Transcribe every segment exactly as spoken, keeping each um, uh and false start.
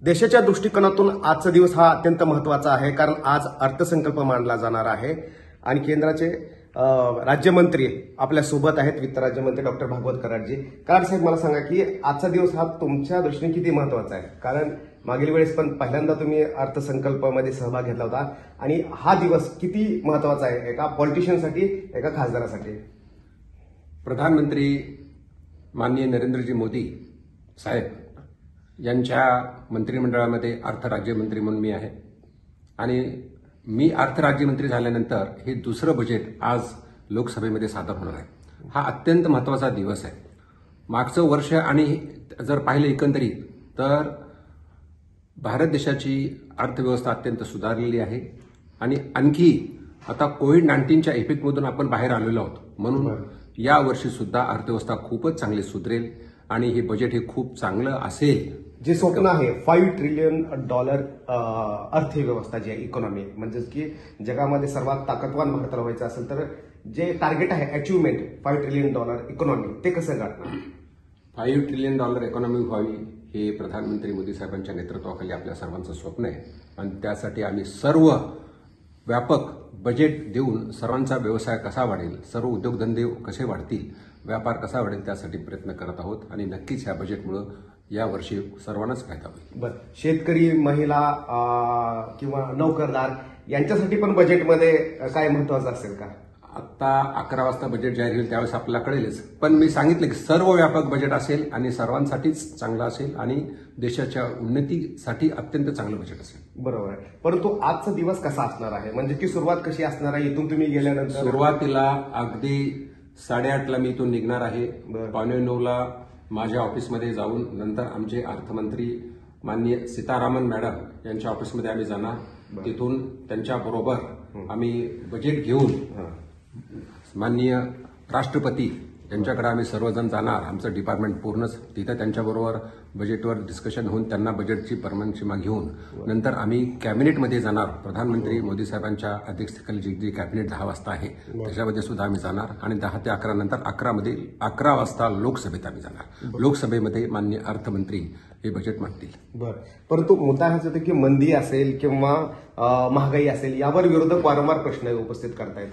देशाच्या दृष्टिकोनातून आजचा दिवस हा अत्यंत महत्वाचा आहे, कारण आज अर्थसंकल्प मांडला जाणार आहे आणि केंद्राचे राज्यमंत्री आपल्या सोबत आहेत, वित्त राज्यमंत्री डॉक्टर भागवत कराडजी. कराड साहेब, मला सांगा की आजचा दिवस हा तुमच्या दृष्टीने किती महत्वाचा आहे? कारण मागील वेळेस पण पहिल्यांदा तुम्ही अर्थसंकल्पामध्ये सहभाग घेतला होता आणि हा दिवस किती महत्वाचा आहे एका पॉलिटिशियनसाठी, एका खासदारासाठी? प्रधानमंत्री माननीय नरेंद्रजी मोदी साहेब यांच्या मंत्रिमंडळामध्ये अर्थ राज्यमंत्री म्हणून मी आहे आणि मी अर्थ राज्यमंत्री झाल्यानंतर हे दुसरं बजेट आज लोकसभेमध्ये सादर होणार आहे. हा अत्यंत महत्वाचा दिवस आहे. मागचं वर्ष आणि जर पाहिलं एकंदरीत तर भारत देशाची अर्थव्यवस्था अत्यंत सुधारलेली आहे आणि आणखी आता कोविड नाईन्टीनच्या इफेक्टमधून आपण बाहेर आलेलो आहोत, म्हणून या वर्षी सुद्धा अर्थव्यवस्था खूपच चांगली सुधरेल आणि हे बजेट हे खूप चांगलं असेल. जे स्वप्न आहे फाईव्ह ट्रिलियन डॉलर अर्थव्यवस्था जी आहे, इकॉनॉमी, म्हणजे की जगामध्ये सर्वात ताकदवान भारताला व्हायचं असेल तर जे टार्गेट आहे achievement five trillion dollar economy, ते कसं गाठणार? फाईव्ह ट्रिलियन डॉलर इकॉनॉमी व्हावी हे प्रधानमंत्री मोदी साहेबांच्या नेतृत्वाखाली आपल्या सर्वांचं स्वप्न आहे आणि त्यासाठी आम्ही सर्व व्यापक बजेट देऊन सर्वांचा व्यवसाय कसा वाढेल, सर्व उद्योगधंदे कसे वाढतील, व्यापार कसा वाढेल त्यासाठी प्रयत्न करत आहोत आणि नक्कीच या बजेटमुळे या वर्षी सर्वांनाच फायदा होईल. बरं, शेतकरी, महिला किंवा नोकरदार यांच्यासाठी पण बजेटमध्ये काय महत्वाचं असेल का? आता अकरा वाजता बजेट जाहीर होईल त्यावेळेस आपल्याला कळेलच, पण मी सांगितलं की सर्व व्यापक बजेट असेल आणि सर्वांसाठीच चांगलं असेल आणि देशाच्या उन्नतीसाठी अत्यंत चांगलं बजेट असेल. बरोबर आहे. परंतु आजचा दिवस कसा असणार आहे, म्हणजे की सुरुवात कशी असणार आहे इथून तुम्ही गेल्यानंतर? सुरुवातीला अगदी साडेआठला मी इथून निघणार आहे. पावणे नऊला माझ्या ऑफिसमध्ये जाऊन नंतर आमचे अर्थमंत्री माननीय सीतारामन मॅडम यांच्या ऑफिसमध्ये आम्ही जाणार. तिथून त्यांच्याबरोबर आम्ही बजेट घेऊन माननीय राष्ट्रपती यांच्याकडे आम्ही सर्वजण जाणार. आमचं डिपार्टमेंट पूर्णच तिथं त्यांच्याबरोबर बजेटवर डिस्कशन होऊन त्यांना बजेटची परवानगी घेऊन नंतर आम्ही कॅबिनेटमध्ये जाणार. प्रधानमंत्री मोदी साहेबांच्या अध्यक्षतेखाली जी जी कॅबिनेट दहा वाजता आहे त्याच्यामध्ये सुद्धा आम्ही जाणार आणि दहा ते अकरा नंतर अकरा मध्ये अकरा वाजता लोकसभेत आम्ही जाणार. लोकसभेमध्ये माननीय अर्थमंत्री हे बजेट मांडतील. बरं, परंतु मुद्दा हाच होतो की मंदी असेल किंवा महागाई असेल यावर विरोधक वारंवार प्रश्न उपस्थित करतायत.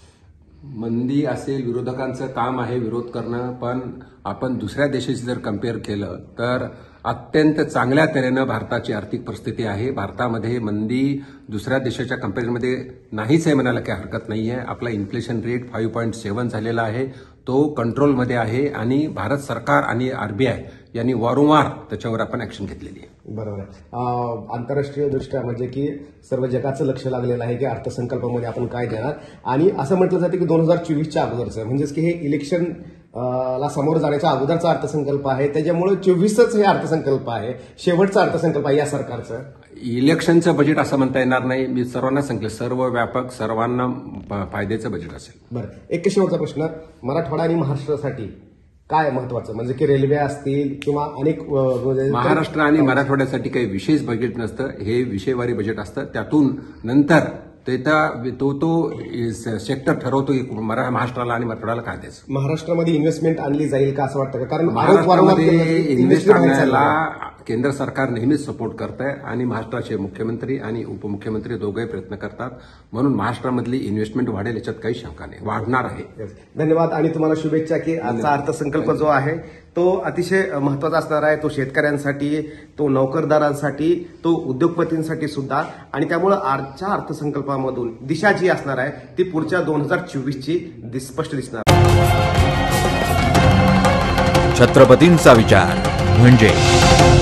मंदी असेल, विरोधकांचं काम आहे विरोध करणं, पण आपण दुसऱ्या देशाशी जर कम्पेअर केलं तर अत्यंत चांगल्या तऱ्हेनं भारताची आर्थिक परिस्थिती आहे. भारतामध्ये मंदी दुसऱ्या देशाच्या कम्पॅरिझनमध्ये नाहीच आहे म्हणायला काही हरकत नाही आहे. आपला inflation rate five point seven झालेला आहे, तो कंट्रोलमध्ये आहे आणि भारत सरकार आणि आरबीआय यांनी वारंवार त्याच्यावर आपण ऍक्शन घेतलेली आहे. बरोबर आहे. आंतरराष्ट्रीय दृष्ट्या म्हणजे की सर्व जगाचं लक्ष लागलेलं आहे की अर्थसंकल्पामध्ये आपण काय देणार आणि असं म्हटलं जातं की दोन हजार चोवीसच्या अगोदरचं, म्हणजेच की हे इलेक्शन ला समोर जाण्याच्या अगोदरचा अर्थसंकल्प आहे, त्याच्यामुळे चोवीसच हे अर्थसंकल्प आहे, शेवटचा अर्थसंकल्प आहे या सरकारचं. इलेक्शनचं बजेट असं म्हणता येणार नाही. मी सर्वांना सांगितलं सर्व व्यापक सर्वांना फायद्याचं बजेट असेल. बरं, एक शेवटचा प्रश्न, मराठवाडा आणि महाराष्ट्रासाठी काय महत्वाचं, म्हणजे की रेल्वे असतील किंवा अनेक महाराष्ट्र आणि मराठवाड्यासाठी काही विशेष बजेट नसतं, हे विषयवारी बजेट असतं. त्यातून नंतर तो तो सेक्टर ठरवतो महाराष्ट्राला आणि मराठवाड्याला काय द्यायचं. महाराष्ट्रामध्ये इन्व्हेस्टमेंट आणली जाईल का असं वाटतं का? कारण महाराष्ट्रामध्ये इन्व्हेस्ट करण्याला केंद्र सरकार नेहमीच सपोर्ट करत आहे आणि महाराष्ट्राचे मुख्यमंत्री आणि उपमुख्यमंत्री दोघेही प्रयत्न करतात, म्हणून महाराष्ट्रामधली इन्व्हेस्टमेंट वाढेल याच्यात काही शंका नाही, वाढणार आहे. धन्यवाद आणि तुम्हाला शुभेच्छा की आजचा अर्थसंकल्प जो आहे तो अतिशय महत्वाचा असणार आहे. तो शेतकऱ्यांसाठी, तो नोकरदारांसाठी, तो उद्योगपतींसाठी सुद्धा, आणि त्यामुळे आजच्या अर्थसंकल्पामधून दिशा जी असणार आहे ती पुढच्या दोन हजार चोवीसची स्पष्ट दिसणार. छत्रपतींचा विचार म्हणजे